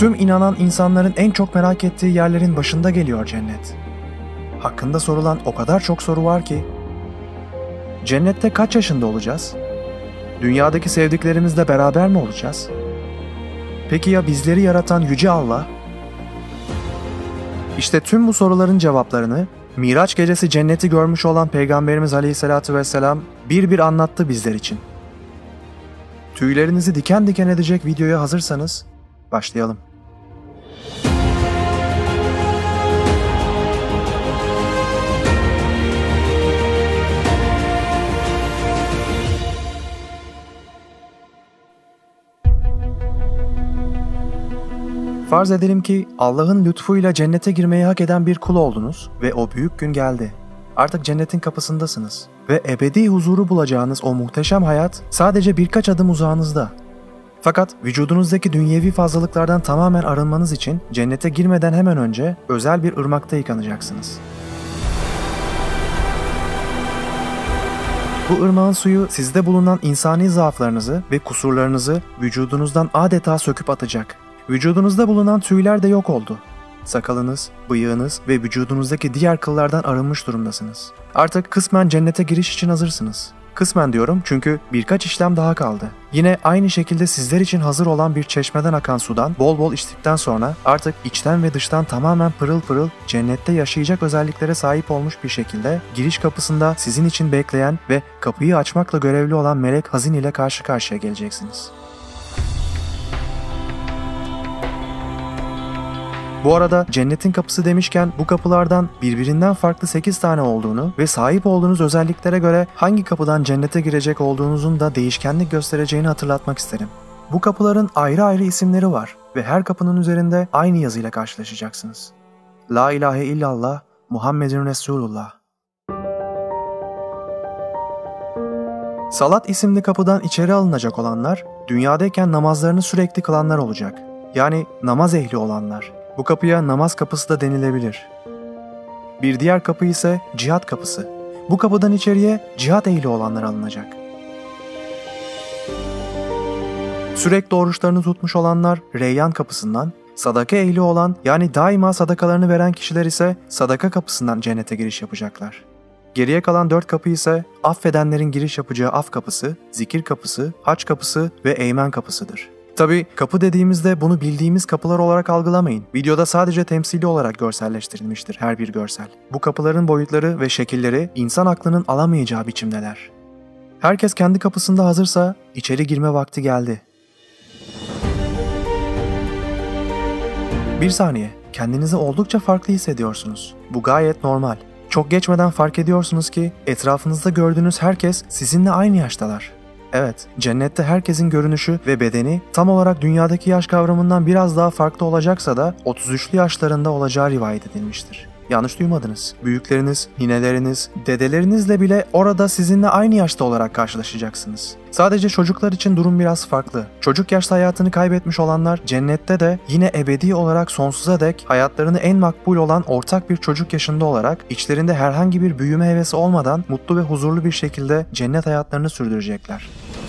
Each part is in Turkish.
Tüm inanan insanların en çok merak ettiği yerlerin başında geliyor cennet. Hakkında sorulan o kadar çok soru var ki. Cennette kaç yaşında olacağız? Dünyadaki sevdiklerimizle beraber mi olacağız? Peki ya bizleri yaratan Yüce Allah? İşte tüm bu soruların cevaplarını Miraç gecesi cenneti görmüş olan Peygamberimiz Aleyhisselatü Vesselam bir bir anlattı bizler için. Tüylerinizi diken diken edecek videoya hazırsanız başlayalım. Farz edelim ki Allah'ın lütfuyla cennete girmeyi hak eden bir kul oldunuz ve o büyük gün geldi. Artık cennetin kapısındasınız ve ebedi huzuru bulacağınız o muhteşem hayat sadece birkaç adım uzağınızda. Fakat vücudunuzdaki dünyevi fazlalıklardan tamamen arınmanız için cennete girmeden hemen önce özel bir ırmakta yıkanacaksınız. Bu ırmağın suyu sizde bulunan insani zaaflarınızı ve kusurlarınızı vücudunuzdan adeta söküp atacak. Vücudunuzda bulunan tüyler de yok oldu. Sakalınız, bıyığınız ve vücudunuzdaki diğer kıllardan arınmış durumdasınız. Artık kısmen cennete giriş için hazırsınız. Kısmen diyorum çünkü birkaç işlem daha kaldı. Yine aynı şekilde sizler için hazır olan bir çeşmeden akan sudan bol bol içtikten sonra artık içten ve dıştan tamamen pırıl pırıl cennette yaşayacak özelliklere sahip olmuş bir şekilde giriş kapısında sizin için bekleyen ve kapıyı açmakla görevli olan melek hazin ile karşı karşıya geleceksiniz. Bu arada cennetin kapısı demişken bu kapılardan birbirinden farklı 8 tane olduğunu ve sahip olduğunuz özelliklere göre hangi kapıdan cennete girecek olduğunuzun da değişkenlik göstereceğini hatırlatmak isterim. Bu kapıların ayrı ayrı isimleri var ve her kapının üzerinde aynı yazıyla karşılaşacaksınız. La ilahe illallah Muhammedun Resulullah. Salat isimli kapıdan içeri alınacak olanlar, dünyadayken namazlarını sürekli kılanlar olacak. Yani namaz ehli olanlar. Bu kapıya namaz kapısı da denilebilir. Bir diğer kapı ise cihat kapısı. Bu kapıdan içeriye cihat ehli olanlar alınacak. Sürekli oruçlarını tutmuş olanlar Reyyan kapısından, sadaka ehli olan yani daima sadakalarını veren kişiler ise sadaka kapısından cennete giriş yapacaklar. Geriye kalan 4 kapı ise affedenlerin giriş yapacağı af kapısı, zikir kapısı, hac kapısı ve eymen kapısıdır. Tabii kapı dediğimizde bunu bildiğimiz kapılar olarak algılamayın. Videoda sadece temsili olarak görselleştirilmiştir her bir görsel. Bu kapıların boyutları ve şekilleri insan aklının alamayacağı biçimdeler. Herkes kendi kapısında hazırsa içeri girme vakti geldi. Bir saniye, kendinizi oldukça farklı hissediyorsunuz. Bu gayet normal. Çok geçmeden fark ediyorsunuz ki etrafınızda gördüğünüz herkes sizinle aynı yaştalar. Evet, cennette herkesin görünüşü ve bedeni tam olarak dünyadaki yaş kavramından biraz daha farklı olacaksa da 33'lü yaşlarında olacağı rivayet edilmiştir. Yanlış duymadınız. Büyükleriniz, nineleriniz, dedelerinizle bile orada sizinle aynı yaşta olarak karşılaşacaksınız. Sadece çocuklar için durum biraz farklı. Çocuk yaşta hayatını kaybetmiş olanlar cennette de yine ebedi olarak sonsuza dek hayatlarını en makbul olan ortak bir çocuk yaşında olarak içlerinde herhangi bir büyüme hevesi olmadan mutlu ve huzurlu bir şekilde cennet hayatlarını sürdürecekler.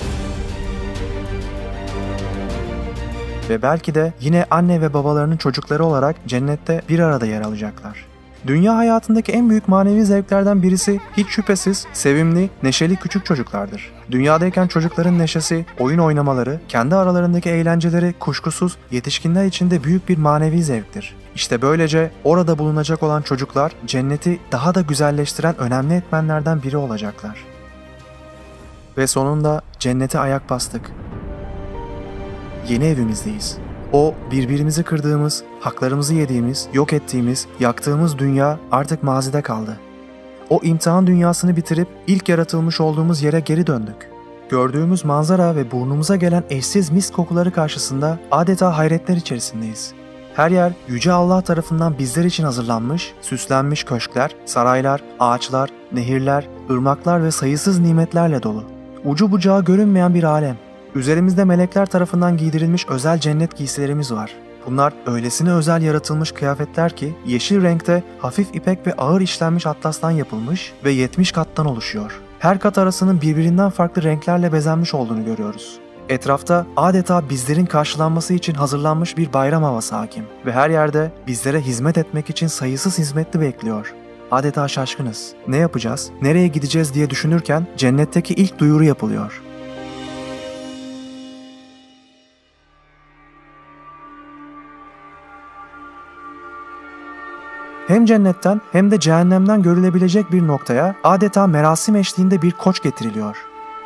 Ve belki de yine anne ve babalarının çocukları olarak cennette bir arada yer alacaklar. Dünya hayatındaki en büyük manevi zevklerden birisi hiç şüphesiz sevimli, neşeli küçük çocuklardır. Dünyadayken çocukların neşesi, oyun oynamaları, kendi aralarındaki eğlenceleri kuşkusuz yetişkinler için de büyük bir manevi zevktir. İşte böylece orada bulunacak olan çocuklar cenneti daha da güzelleştiren önemli etmenlerden biri olacaklar. Ve sonunda cennete ayak bastık. Yeni evimizdeyiz. O birbirimizi kırdığımız, haklarımızı yediğimiz, yok ettiğimiz, yaktığımız dünya artık mazide kaldı. O imtihan dünyasını bitirip ilk yaratılmış olduğumuz yere geri döndük. Gördüğümüz manzara ve burnumuza gelen eşsiz mis kokuları karşısında adeta hayretler içerisindeyiz. Her yer Yüce Allah tarafından bizler için hazırlanmış, süslenmiş köşkler, saraylar, ağaçlar, nehirler, ırmaklar ve sayısız nimetlerle dolu. Ucu bucağı görünmeyen bir alem. Üzerimizde melekler tarafından giydirilmiş özel cennet giysilerimiz var. Bunlar öylesine özel yaratılmış kıyafetler ki yeşil renkte hafif ipek ve ağır işlenmiş atlastan yapılmış ve 70 kattan oluşuyor. Her kat arasının birbirinden farklı renklerle bezenmiş olduğunu görüyoruz. Etrafta adeta bizlerin karşılanması için hazırlanmış bir bayram havası hakim ve her yerde bizlere hizmet etmek için sayısız hizmetli bekliyor. Adeta şaşkınız. Ne yapacağız, nereye gideceğiz diye düşünürken cennetteki ilk duyuru yapılıyor. Hem cennetten hem de cehennemden görülebilecek bir noktaya adeta merasim eşliğinde bir koç getiriliyor.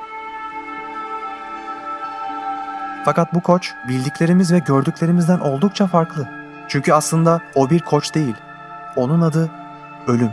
Fakat bu koç bildiklerimiz ve gördüklerimizden oldukça farklı. Çünkü aslında o bir koç değil. Onun adı ölüm.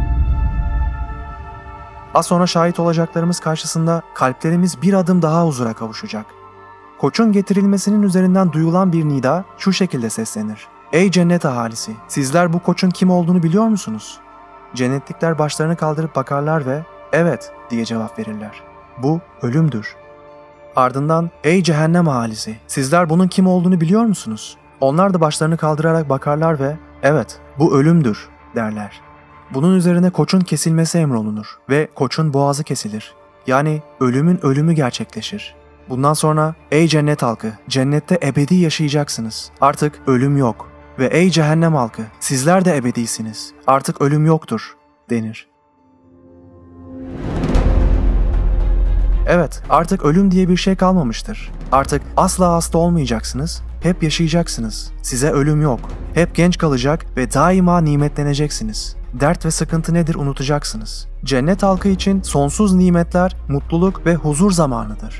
Az sonra şahit olacaklarımız karşısında kalplerimiz bir adım daha huzura kavuşacak. Koçun getirilmesinin üzerinden duyulan bir nida şu şekilde seslenir. Ey cennet ahalisi! Sizler bu koçun kim olduğunu biliyor musunuz? Cennetlikler başlarını kaldırıp bakarlar ve evet diye cevap verirler. Bu ölümdür. Ardından ey cehennem ahalisi! Sizler bunun kim olduğunu biliyor musunuz? Onlar da başlarını kaldırarak bakarlar ve evet bu ölümdür derler. Bunun üzerine koçun kesilmesi emrolunur ve koçun boğazı kesilir. Yani ölümün ölümü gerçekleşir. Bundan sonra ey cennet halkı, cennette ebedi yaşayacaksınız. Artık ölüm yok. Ve ey cehennem halkı, sizler de ebedisiniz. Artık ölüm yoktur denir. Evet, artık ölüm diye bir şey kalmamıştır. Artık asla hasta olmayacaksınız, hep yaşayacaksınız. Size ölüm yok. Hep genç kalacak ve daima nimetleneceksiniz. Dert ve sıkıntı nedir unutacaksınız. Cennet halkı için sonsuz nimetler, mutluluk ve huzur zamanıdır.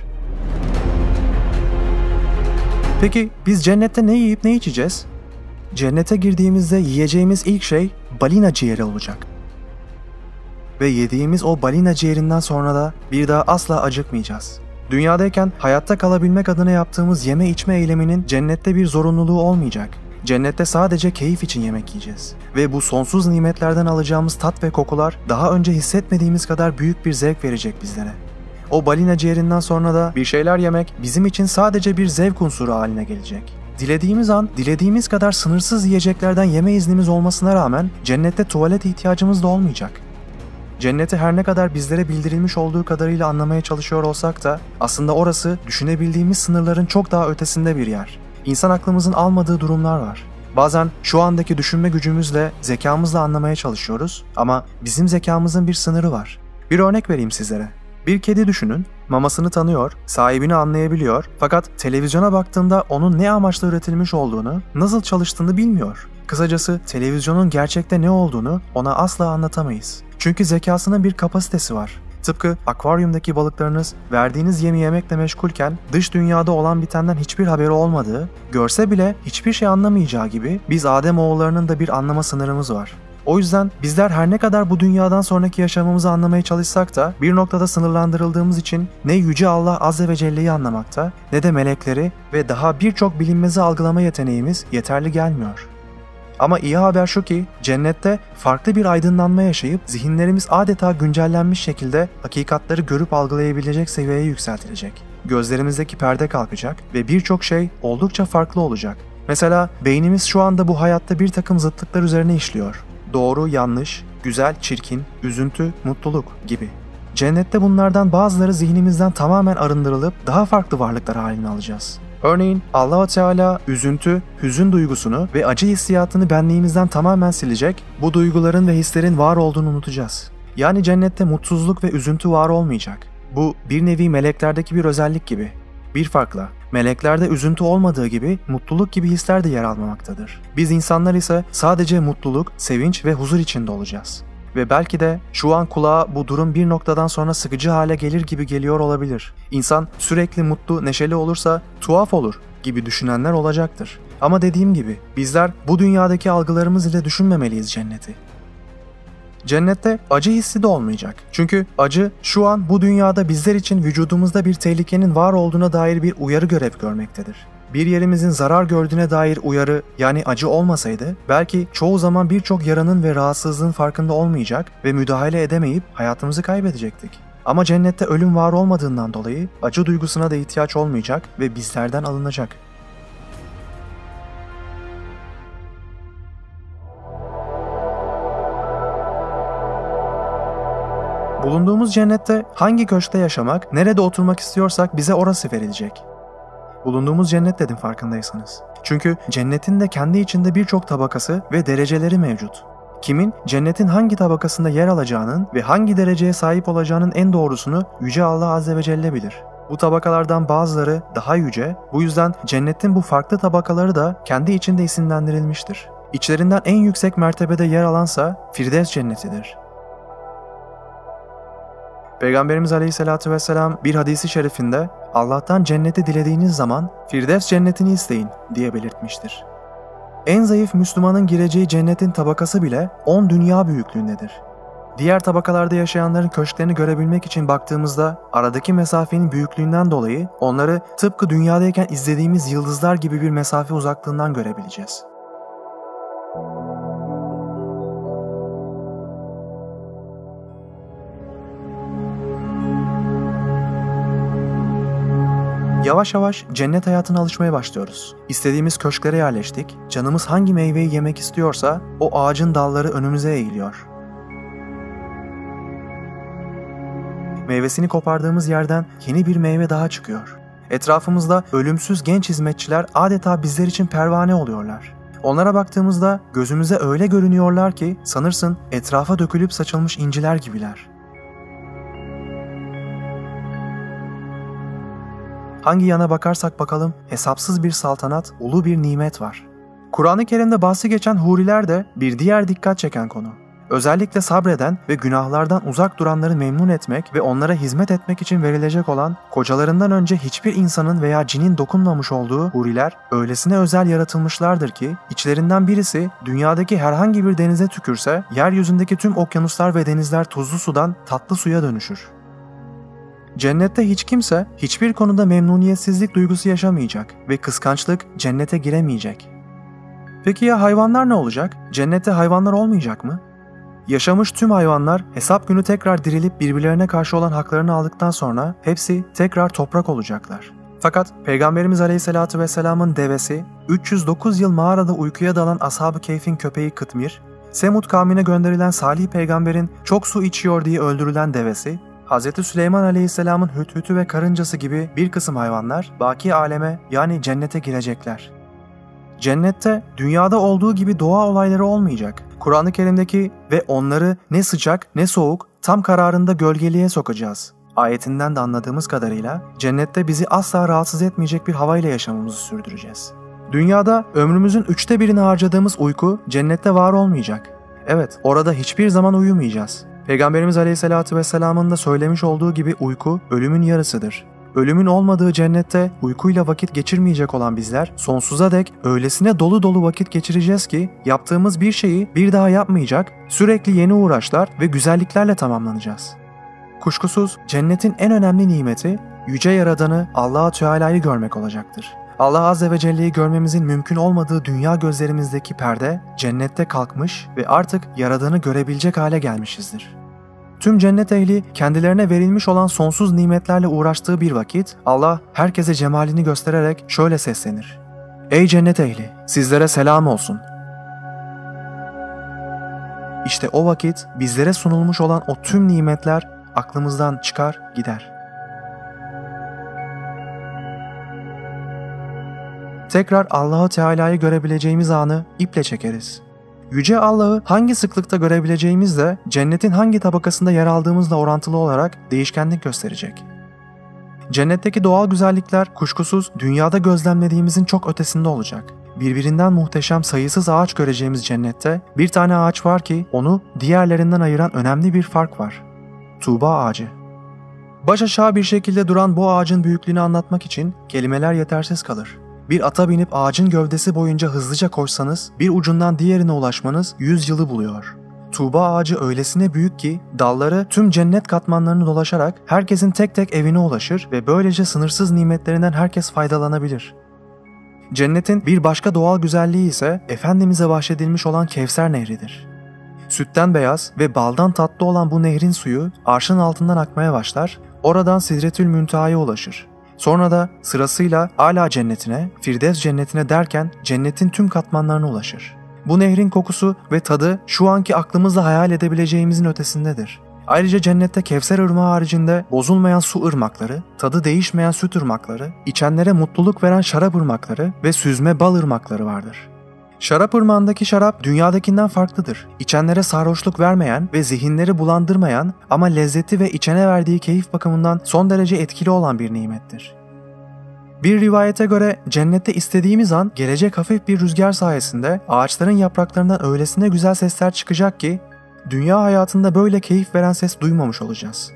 Peki biz cennette ne yiyip ne içeceğiz? Cennete girdiğimizde yiyeceğimiz ilk şey balina ciğeri olacak. Ve yediğimiz o balina ciğerinden sonra da bir daha asla acıkmayacağız. Dünyadayken hayatta kalabilmek adına yaptığımız yeme içme eyleminin cennette bir zorunluluğu olmayacak. Cennette sadece keyif için yemek yiyeceğiz. Ve bu sonsuz nimetlerden alacağımız tat ve kokular daha önce hissetmediğimiz kadar büyük bir zevk verecek bizlere. O balina ciğerinden sonra da bir şeyler yemek bizim için sadece bir zevk unsuru haline gelecek. Dilediğimiz an, dilediğimiz kadar sınırsız yiyeceklerden yeme iznimiz olmasına rağmen cennette tuvalet ihtiyacımız da olmayacak. Cenneti her ne kadar bizlere bildirilmiş olduğu kadarıyla anlamaya çalışıyor olsak da aslında orası düşünebildiğimiz sınırların çok daha ötesinde bir yer. İnsan aklımızın almadığı durumlar var. Bazen şu andaki düşünme gücümüzle, zekamızla anlamaya çalışıyoruz ama bizim zekamızın bir sınırı var. Bir örnek vereyim sizlere. Bir kedi düşünün, mamasını tanıyor, sahibini anlayabiliyor fakat televizyona baktığında onun ne amaçla üretilmiş olduğunu, nasıl çalıştığını bilmiyor. Kısacası televizyonun gerçekte ne olduğunu ona asla anlatamayız. Çünkü zekasının bir kapasitesi var. Tıpkı akvaryumdaki balıklarınız verdiğiniz yemi yemekle meşgulken dış dünyada olan bitenden hiçbir haberi olmadığı, görse bile hiçbir şey anlamayacağı gibi biz Ademoğullarının da bir anlama sınırımız var. O yüzden bizler her ne kadar bu dünyadan sonraki yaşamımızı anlamaya çalışsak da bir noktada sınırlandırıldığımız için ne Yüce Allah Azze ve Celle'yi anlamakta ne de melekleri ve daha birçok bilinmezi algılama yeteneğimiz yeterli gelmiyor. Ama iyi haber şu ki cennette farklı bir aydınlanma yaşayıp zihinlerimiz adeta güncellenmiş şekilde hakikatleri görüp algılayabilecek seviyeye yükseltilecek. Gözlerimizdeki perde kalkacak ve birçok şey oldukça farklı olacak. Mesela beynimiz şu anda bu hayatta bir takım zıtlıklar üzerine işliyor. Doğru, yanlış, güzel, çirkin, üzüntü, mutluluk gibi. Cennette bunlardan bazıları zihnimizden tamamen arındırılıp daha farklı varlıklar haline alacağız. Örneğin Allah-u Teala üzüntü, hüzün duygusunu ve acı hissiyatını benliğimizden tamamen silecek, bu duyguların ve hislerin var olduğunu unutacağız. Yani cennette mutsuzluk ve üzüntü var olmayacak. Bu bir nevi meleklerdeki bir özellik gibi. Bir farkla, meleklerde üzüntü olmadığı gibi mutluluk gibi hisler de yer almamaktadır. Biz insanlar ise sadece mutluluk, sevinç ve huzur içinde olacağız. Ve belki de şu an kulağa bu durum bir noktadan sonra sıkıcı hale gelir gibi geliyor olabilir. İnsan sürekli mutlu, neşeli olursa tuhaf olur gibi düşünenler olacaktır. Ama dediğim gibi bizler bu dünyadaki algılarımız ile düşünmemeliyiz cenneti. Cennette acı hissi de olmayacak. Çünkü acı şu an bu dünyada bizler için vücudumuzda bir tehlikenin var olduğuna dair bir uyarı görev görmektedir. Bir yerimizin zarar gördüğüne dair uyarı yani acı olmasaydı belki çoğu zaman birçok yaranın ve rahatsızlığın farkında olmayacak ve müdahale edemeyip hayatımızı kaybedecektik. Ama cennette ölüm var olmadığından dolayı acı duygusuna da ihtiyaç olmayacak ve bizlerden alınacak. Bulunduğumuz cennette hangi köşkte yaşamak, nerede oturmak istiyorsak bize orası verilecek. Bulunduğumuz cennet dedim farkındaysanız. Çünkü cennetin de kendi içinde birçok tabakası ve dereceleri mevcut. Kimin cennetin hangi tabakasında yer alacağının ve hangi dereceye sahip olacağının en doğrusunu Yüce Allah Azze ve Celle bilir. Bu tabakalardan bazıları daha yüce, bu yüzden cennetin bu farklı tabakaları da kendi içinde isimlendirilmiştir. İçlerinden en yüksek mertebede yer alansa Firdevs cennetidir. Peygamberimiz Aleyhisselatü Vesselam bir hadisi şerifinde Allah'tan cenneti dilediğiniz zaman Firdevs cennetini isteyin diye belirtmiştir. En zayıf Müslümanın gireceği cennetin tabakası bile 10 dünya büyüklüğündedir. Diğer tabakalarda yaşayanların köşklerini görebilmek için baktığımızda aradaki mesafenin büyüklüğünden dolayı onları tıpkı dünyadayken izlediğimiz yıldızlar gibi bir mesafe uzaklığından görebileceğiz. Yavaş yavaş cennet hayatına alışmaya başlıyoruz. İstediğimiz köşklere yerleştik, canımız hangi meyveyi yemek istiyorsa o ağacın dalları önümüze eğiliyor. Meyvesini kopardığımız yerden yeni bir meyve daha çıkıyor. Etrafımızda ölümsüz genç hizmetçiler adeta bizler için pervane oluyorlar. Onlara baktığımızda gözümüze öyle görünüyorlar ki sanırsın etrafa dökülüp saçılmış inciler gibiler. Hangi yana bakarsak bakalım hesapsız bir saltanat, ulu bir nimet var. Kur'an-ı Kerim'de bahsi geçen huriler de bir diğer dikkat çeken konu. Özellikle sabreden ve günahlardan uzak duranları memnun etmek ve onlara hizmet etmek için verilecek olan kocalarından önce hiçbir insanın veya cinin dokunmamış olduğu huriler öylesine özel yaratılmışlardır ki içlerinden birisi dünyadaki herhangi bir denize tükürse yeryüzündeki tüm okyanuslar ve denizler tuzlu sudan tatlı suya dönüşür. Cennette hiç kimse hiçbir konuda memnuniyetsizlik duygusu yaşamayacak ve kıskançlık cennete giremeyecek. Peki ya hayvanlar ne olacak? Cennette hayvanlar olmayacak mı? Yaşamış tüm hayvanlar hesap günü tekrar dirilip birbirlerine karşı olan haklarını aldıktan sonra hepsi tekrar toprak olacaklar. Fakat Peygamberimiz Aleyhisselatü Vesselam'ın devesi, 309 yıl mağarada uykuya dalan Ashab-ı Keyf'in köpeği Kıtmir, Semud kavmine gönderilen Salih peygamberin çok su içiyor diye öldürülen devesi, Hz. Süleyman Aleyhisselam'ın hüthütü ve karıncası gibi bir kısım hayvanlar baki aleme yani cennete girecekler. Cennette dünyada olduğu gibi doğa olayları olmayacak. Kur'an-ı Kerim'deki ve onları ne sıcak ne soğuk tam kararında gölgeliğe sokacağız ayetinden de anladığımız kadarıyla cennette bizi asla rahatsız etmeyecek bir havayla yaşamımızı sürdüreceğiz. Dünyada ömrümüzün 1/3'ünü harcadığımız uyku cennette var olmayacak. Evet, orada hiçbir zaman uyumayacağız. Peygamberimiz Aleyhisselatü Vesselam'ın da söylemiş olduğu gibi uyku ölümün yarısıdır. Ölümün olmadığı cennette uykuyla vakit geçirmeyecek olan bizler sonsuza dek öylesine dolu dolu vakit geçireceğiz ki yaptığımız bir şeyi bir daha yapmayacak, sürekli yeni uğraşlar ve güzelliklerle tamamlanacağız. Kuşkusuz cennetin en önemli nimeti Yüce Yaradan'ı Allah-u Teala'yı görmek olacaktır. Allah Azze ve Celle'yi görmemizin mümkün olmadığı dünya gözlerimizdeki perde cennette kalkmış ve artık Yaradan'ı görebilecek hale gelmişizdir. Tüm cennet ehli kendilerine verilmiş olan sonsuz nimetlerle uğraştığı bir vakit Allah herkese cemalini göstererek şöyle seslenir. Ey cennet ehli, sizlere selam olsun. İşte o vakit bizlere sunulmuş olan o tüm nimetler aklımızdan çıkar gider. Tekrar Allah-u Teala'yı görebileceğimiz anı iple çekeriz. Yüce Allah'ı hangi sıklıkta görebileceğimiz de cennetin hangi tabakasında yer aldığımızla orantılı olarak değişkenlik gösterecek. Cennetteki doğal güzellikler kuşkusuz dünyada gözlemlediğimizin çok ötesinde olacak. Birbirinden muhteşem sayısız ağaç göreceğimiz cennette bir tane ağaç var ki onu diğerlerinden ayıran önemli bir fark var. Tuğba ağacı. Baş aşağı bir şekilde duran bu ağacın büyüklüğünü anlatmak için kelimeler yetersiz kalır. Bir ata binip ağacın gövdesi boyunca hızlıca koşsanız bir ucundan diğerine ulaşmanız 100 yılı buluyor. Tuğba ağacı öylesine büyük ki dalları tüm cennet katmanlarını dolaşarak herkesin tek tek evine ulaşır ve böylece sınırsız nimetlerinden herkes faydalanabilir. Cennetin bir başka doğal güzelliği ise Efendimiz'e bahşedilmiş olan Kevser Nehri'dir. Sütten beyaz ve baldan tatlı olan bu nehrin suyu arşın altından akmaya başlar, oradan Sidretül Münteha'ya ulaşır. Sonra da sırasıyla Âlâ cennetine, Firdevs cennetine derken cennetin tüm katmanlarına ulaşır. Bu nehrin kokusu ve tadı şu anki aklımızla hayal edebileceğimizin ötesindedir. Ayrıca cennette Kevser ırmağı haricinde bozulmayan su ırmakları, tadı değişmeyen süt ırmakları, içenlere mutluluk veren şarap ırmakları ve süzme bal ırmakları vardır. Şarap ırmağındaki şarap dünyadakinden farklıdır. İçenlere sarhoşluk vermeyen ve zihinleri bulandırmayan ama lezzeti ve içene verdiği keyif bakımından son derece etkili olan bir nimettir. Bir rivayete göre cennette istediğimiz an gelecek hafif bir rüzgar sayesinde ağaçların yapraklarından öylesine güzel sesler çıkacak ki dünya hayatında böyle keyif veren ses duymamış olacağız.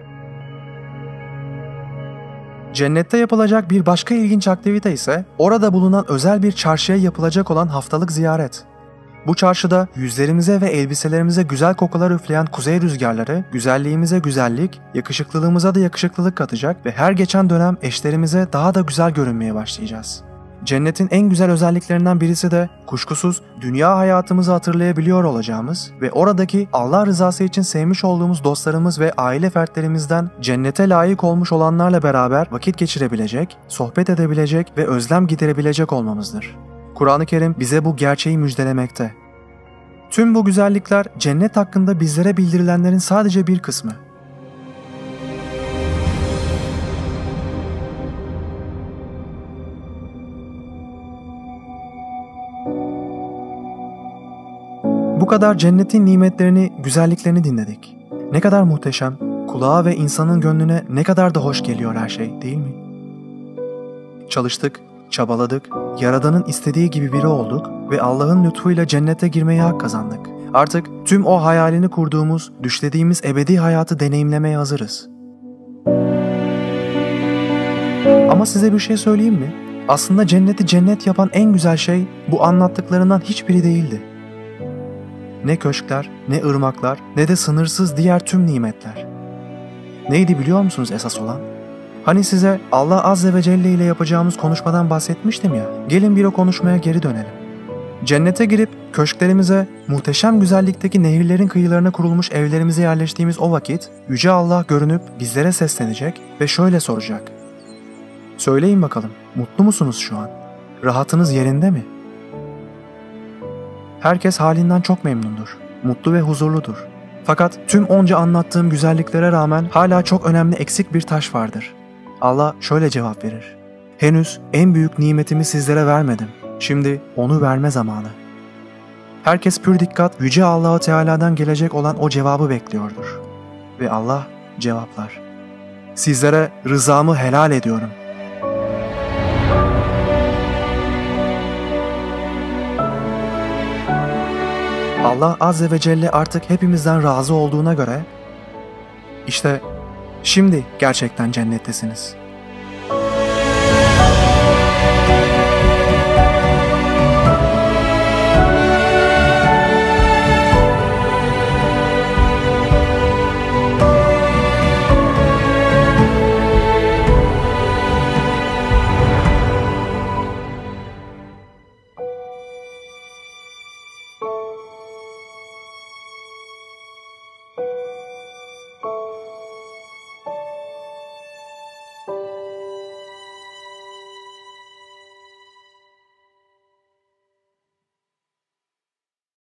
Cennette yapılacak bir başka ilginç aktivite ise orada bulunan özel bir çarşıya yapılacak olan haftalık ziyaret. Bu çarşıda yüzlerimize ve elbiselerimize güzel kokular üfleyen kuzey rüzgarları güzelliğimize güzellik, yakışıklılığımıza da yakışıklılık katacak ve her geçen dönem eşlerimize daha da güzel görünmeye başlayacağız. Cennetin en güzel özelliklerinden birisi de kuşkusuz dünya hayatımızı hatırlayabiliyor olacağımız ve oradaki Allah rızası için sevmiş olduğumuz dostlarımız ve aile fertlerimizden cennete layık olmuş olanlarla beraber vakit geçirebilecek, sohbet edebilecek ve özlem giderebilecek olmamızdır. Kur'an-ı Kerim bize bu gerçeği müjdelemekte. Tüm bu güzellikler cennet hakkında bizlere bildirilenlerin sadece bir kısmı. Bu kadar cennetin nimetlerini, güzelliklerini dinledik. Ne kadar muhteşem, kulağa ve insanın gönlüne ne kadar da hoş geliyor her şey, değil mi? Çalıştık, çabaladık, Yaradan'ın istediği gibi biri olduk ve Allah'ın lütfuyla cennete girmeye hak kazandık. Artık tüm o hayalini kurduğumuz, düşlediğimiz ebedi hayatı deneyimlemeye hazırız. Ama size bir şey söyleyeyim mi? Aslında cenneti cennet yapan en güzel şey bu anlattıklarından hiçbiri değildi. Ne köşkler, ne ırmaklar, ne de sınırsız diğer tüm nimetler. Neydi biliyor musunuz esas olan? Hani size Allah Azze ve Celle ile yapacağımız konuşmadan bahsetmiştim ya, gelin bir o konuşmaya geri dönelim. Cennete girip köşklerimize, muhteşem güzellikteki nehirlerin kıyılarına kurulmuş evlerimize yerleştiğimiz o vakit, Yüce Allah görünüp bizlere seslenecek ve şöyle soracak. Söyleyin bakalım, mutlu musunuz şu an? Rahatınız yerinde mi? Herkes halinden çok memnundur, mutlu ve huzurludur. Fakat tüm onca anlattığım güzelliklere rağmen hala çok önemli eksik bir taş vardır. Allah şöyle cevap verir. Henüz en büyük nimetimi sizlere vermedim. Şimdi onu verme zamanı. Herkes pür dikkat Yüce Allah-u Teala'dan gelecek olan o cevabı bekliyordur. Ve Allah cevaplar. Sizlere rızamı helal ediyorum. Allah Azze ve Celle artık hepimizden razı olduğuna göre, işte şimdi gerçekten cennettesiniz.